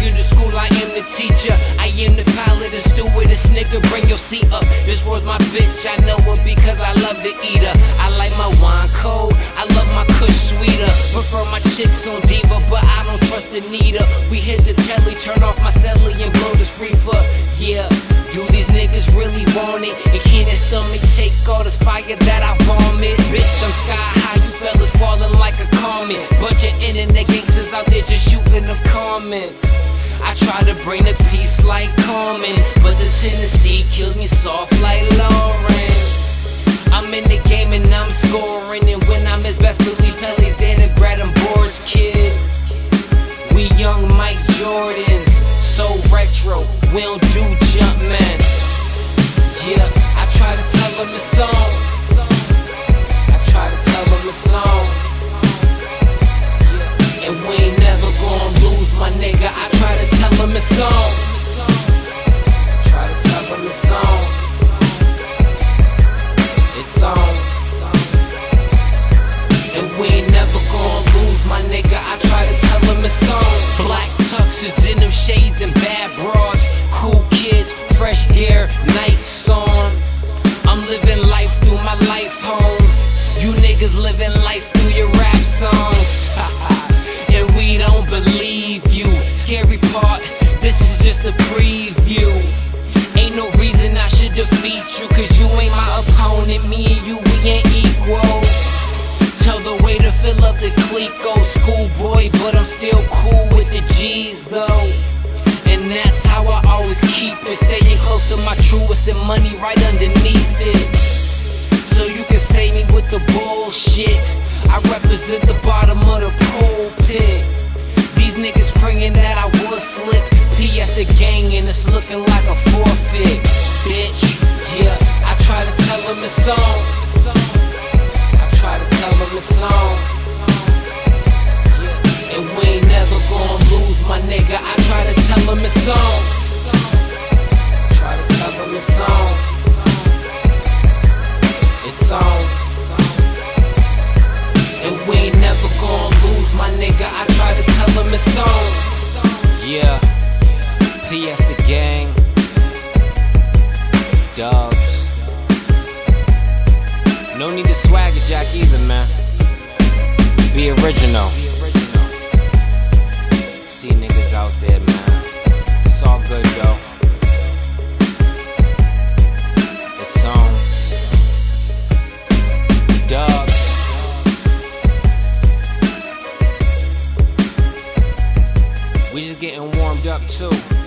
you to school, I am the teacher. I am the pilot, the steward, this nigga, bring your seat up. This world's my bitch, I know her because I love to eat her. I like my wine cold, I love my kush sweeter. Prefer my chicks on Diva, but I don't trust Anita. We hit the telly, turn off my celly and blow this reefer. Yeah, do these niggas really want it? And can their stomach take all this fire that I vomit? Bitch, I'm sky high, you fellas falling like a comet. Bunch of internet gangsters out there just shooting them comments. I try to bring the peace like Carmen, but this Hennessy kills me soft like Lauren. I'm in the game and I'm scoring, and when I'm his best, believe Pelly's there to grab them boards, kid. We young Mike Jordans, so retro, we don't do jump man. Yeah, I try to tell him the song. I try to tell him the song. Yeah. And we ain't never gonna lose, my nigga. I try to tell him the song. I try to tell him the song. It's on. And we ain't never gonna lose, my nigga. I try to tell him the song. Black tuxes, denim shades, and bad bras. Cool kids, fresh hair, Nikes on. I'm living life through my life homes. You niggas living life through your rap songs. And we don't believe you. Scary part, this is just a preview. Ain't no reason I should defeat you, cause you ain't my opponent. Me and you, we ain't equal. Tell the way to fill up the clique, old schoolboy, but I'm still cool with the G's though. And that's how I always keep it, staying close to my truest and money right underneath it. So you can save me with the bullshit. I represent the bottom of the pulpit. These niggas praying that I would slip. PS the gang and it's looking like a forfeit. Bitch, yeah, I try to tell him the song. I try to tell him the song. And we ain't never gonna lose, my nigga. I try to tell him the song. I try to tell him the song. It's on. And we ain't never gonna lose, my nigga. I try to tell him the song. Yeah, PS the gang, Dubs. No need to swagger jack either, man. Be original. See niggas out there, man. It's all good, though. It's on. Dubs. We just getting warmed up too.